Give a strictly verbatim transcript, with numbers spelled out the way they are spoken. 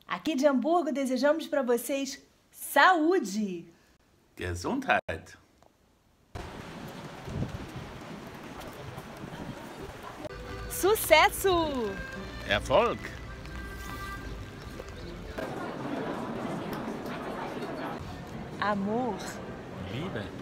Aqui de Hamburgo, desejamos para vocês saúde! Gesundheit! Sucesso! Erfolg! Amor! Liebe!